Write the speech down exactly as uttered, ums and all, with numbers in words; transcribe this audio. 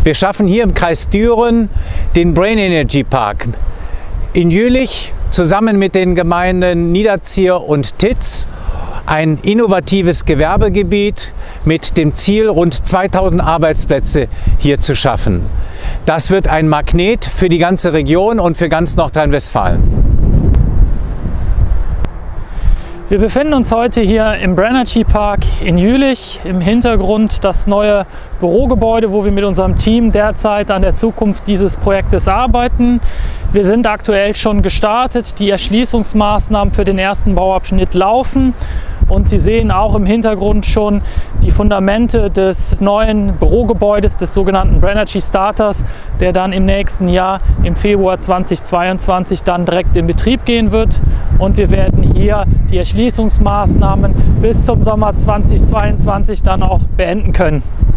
Wir schaffen hier im Kreis Düren den Brain Energy Park in Jülich zusammen mit den Gemeinden Niederzier und Titz. Ein innovatives Gewerbegebiet mit dem Ziel, rund zweitausend Arbeitsplätze hier zu schaffen. Das wird ein Magnet für die ganze Region und für ganz Nordrhein-Westfalen. Wir befinden uns heute hier im Brain Energy Park in Jülich. Im Hintergrund das neue Bürogebäude, wo wir mit unserem Team derzeit an der Zukunft dieses Projektes arbeiten. Wir sind aktuell schon gestartet. Die Erschließungsmaßnahmen für den ersten Bauabschnitt laufen. Und Sie sehen auch im Hintergrund schon die Fundamente des neuen Bürogebäudes, des sogenannten Brain Energy Starters, der dann im nächsten Jahr, im Februar zweitausendzweiundzwanzig, dann direkt in Betrieb gehen wird. Und wir werden hier die Erschließungsmaßnahmen bis zum Sommer zweitausendzweiundzwanzig dann auch beenden können.